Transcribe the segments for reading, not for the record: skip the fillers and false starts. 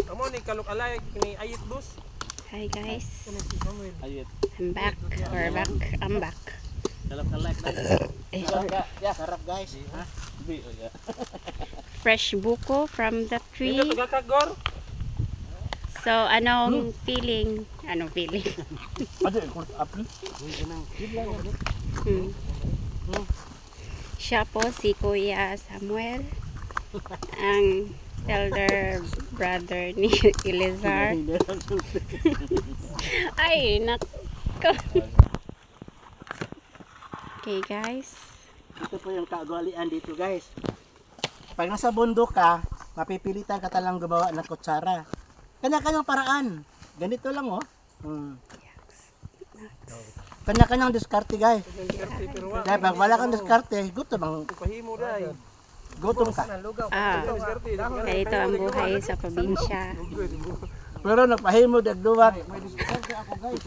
Amo ni kalok alay ni ayit dos. Hi guys. Ayit. I'm back. We're back. I'm back. Kalok alay. Ya, sarap guys. Ha? Fresh buko from the tree. Dito gakagor. So, anong feeling? Anong feeling? Ada ikut api. Siya po si Kuya Samuel, ang elder brother ni Elizar. Ay, nako. Okay guys. Ito po yung kaugalian dito guys. Pag nasa bundok ka, mapipilitan ka talang gumawa ng kutsara. Kanya-kanyang paraan. Ganito lang oh. Kanya-kanyang diskarte guys. Kaya pag wala kang diskarte, gutom ka. Kaya ito ang buhay sa probinsya. Pero nagpahimo dagduwag. May diskarte ako guys.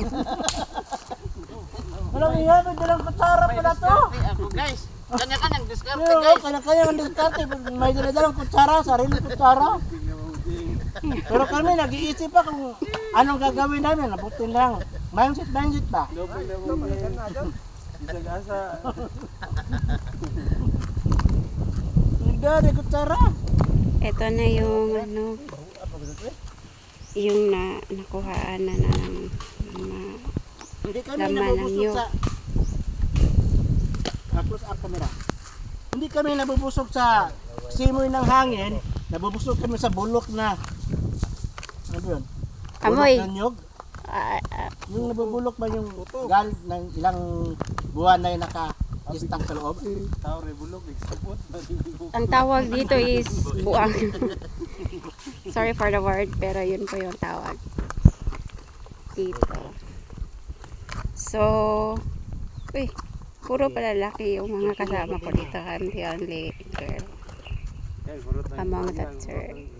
Walang iyan, may dalang kutsara pala to. Ako guys, kanya-kanyang diskarte Oo, guys. kanya-kanyang diskarte. May dalang kutsara, sarili kutsara. Pero kami nag-iisip pa kung anong gagawin namin. Nabutin lang. Mindset ba? Hindi, kutsara. Ito na yung yung nakuhaan na ng Hindi kami laman ng nabubusog niyog. sa close up camera. Hindi kami nabubusog sa simoy ng hangin. Nabubusog kami sa bulok na ano yun? Amoy. Bulok ng niyog. Yung nabubulok ba yung gal ng ilang buwan na yung naka-istang sa loob? Ang tawag dito is buang. Sorry for the word, pero yun po yung tawag dito. So, uy, puro palalaki yung mga kasama ko dito. I'm the only girl among the third.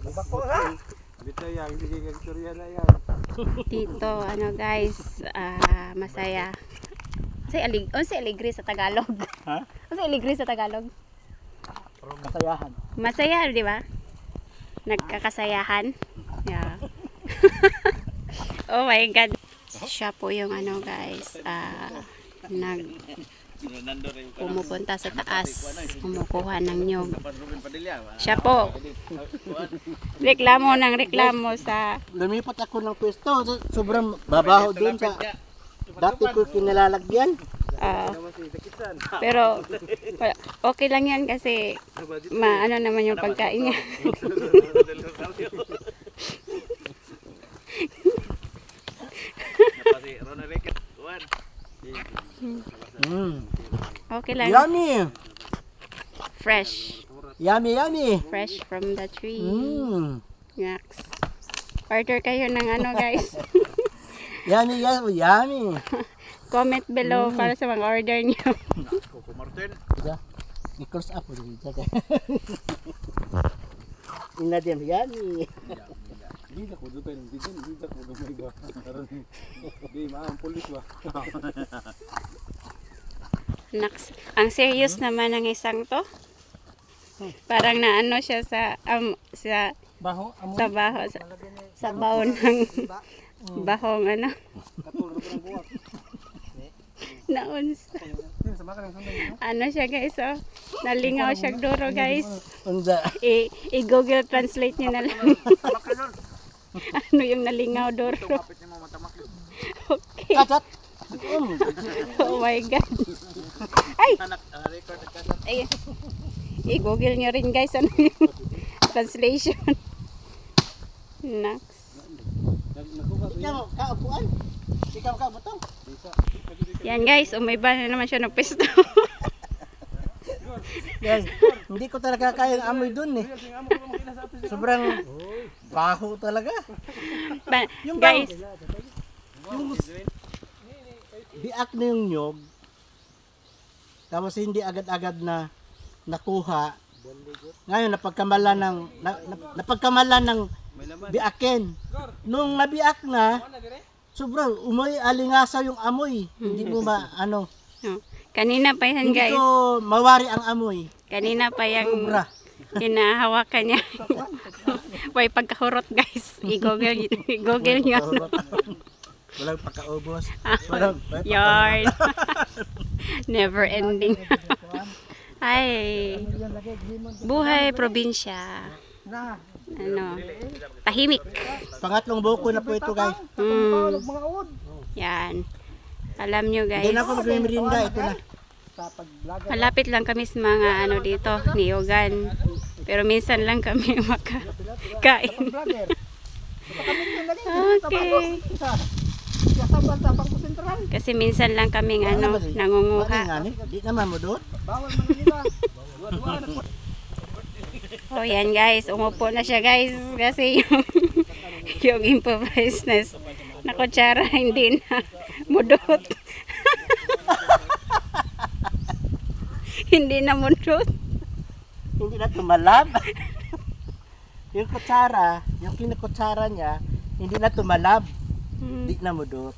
Dito, ano guys, masaya. Kasi aligri sa Tagalog. Ha? Kasi aligri sa Tagalog. Kasayahan. Masaya, di ba? Nagkakasayahan. Yeah. Oh my God. Siya po yung ano guys, pumupunta sa taas, kumukuha ng nyog. Siya po. Reklamo sa Lumipat ako ng pwesto. Sobrang babaho dun sa dati ko kinalalagyan. pero okay lang yan kasi maano naman yung pagkain niya. Okay lang. Yummy! Fresh. Yummy! Fresh from the tree. Mm. Next. Order kayo ng ano guys. Yummy! Comment below para sa mga order niyo. I-close up dito. Ina din yummy. Hindi ko dito yung dito, hindi ko dumiga. Di maampul ba. Next. Ang serious naman ng isang to. Parang naano siya sa Baho, sa baho sa baon ng bahong ano. Naunsa. Ano siya guys oh. Nalingaw siya duro guys. Unsa? I-Google translate niyo na lang. Ano yung nalingaw duro. Okay. Kacat. Oh my God. Ay! Ay! I-Google nyo rin guys ano yung translation. Next. Ikaw kaupuan? Ikaw kabutong? Yan guys, umiba na naman siya ng pesto. Guys, hindi ko talaga kaya ang amoy dun eh. Sobrang baho talaga. Yung Guys, yung biak na yung nyog. Tapos hindi agad-agad na nakuha. Ngayon napagkamalan ng biakin. Nung nabiak na, sobrang alingasaw yung amoy. Hindi mo ano. kanina pa yan Hindi guys. ko mawari ang amoy. Kanina pa yung Sobra. hinahawakan niya. Way pagkahurot guys. I-google nyo. Walang pagkaubos. Ah, Walang Yarn. Never ending. Ay. Buhay probinsya. na. Ano? Tahimik. Pangatlong buko na po ito, guys. Yan. Alam nyo guys. Hindi na ako magmimerinda, ito na. Malapit lang kami sa mga ano dito, niyogan. Pero minsan lang kami makakain. Okay. Kasi minsan lang kaming ano, nangunguha. Hindi naman mo doon. Oh yan guys, umupo na siya guys. Kasi yung improvised na kutsara hindi na mudot. Hindi na mudot. Hindi na tumalab. Yung kutsara, yung kinakutsara niya, hindi na tumalab. Hindi na mo doon.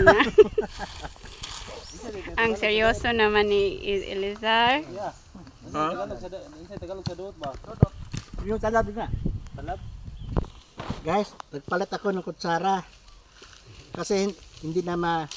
Ang seryoso naman ni Elizar. Tagalog sa doot ba? Yung talab na. Talab? Guys, nagpalit ako ng kutsara. Kasi hindi na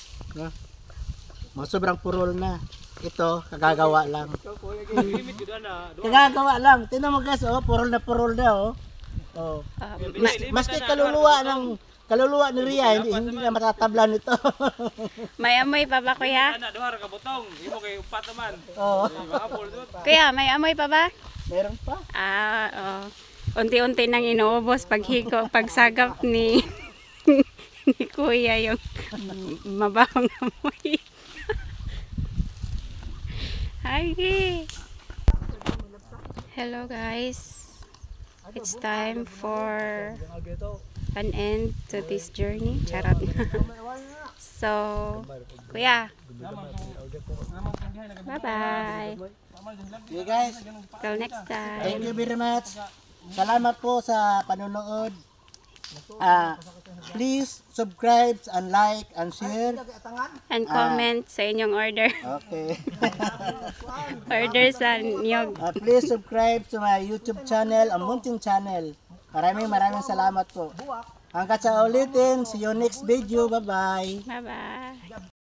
sobrang purol na. Ito, kagagawa lang. Kagagawa lang. Tingnan mo guys, oh, purol na oh. Oh. Maski kaluluwa ni Ria, hindi na matatabla nito. May amoy pa ba kuya? Duha ra ka butong, imo kay upat naman. Oo. Kuya, may amoy pa ba? Meron pa. Unti-unti nang inuubos pagsagap ni ni kuya yung mabahong amoy. Hi. Hello guys. It's time for an end to this journey. Charot. So, kuya. Bye-bye. Okay guys, Till next time. thank you very much. Salamat po sa panonood. Please subscribe and like and share. And comment sa inyong order. Okay. Order sa niyog. Please subscribe to my YouTube channel, ang Munting Channel. Maraming salamat po. Hanggang sa ulitin, see you next video. Bye-bye. Bye-bye.